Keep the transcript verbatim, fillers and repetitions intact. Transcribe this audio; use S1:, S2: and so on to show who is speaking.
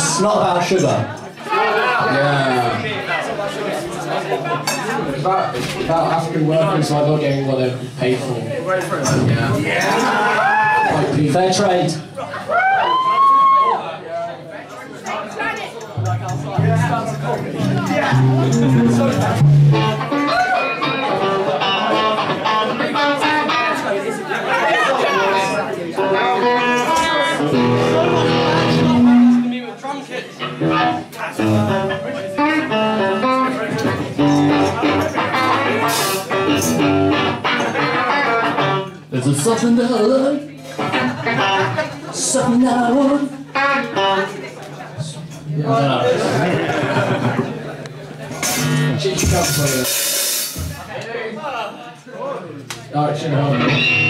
S1: It's not about sugar.
S2: Yeah. It's about, it's about African workers like not getting what they're paid for. Yeah. Yeah.
S1: Fair trade. There's a something that I like, something that I want. Yeah, I don't know.
S2: Chichi can't play that. Alright,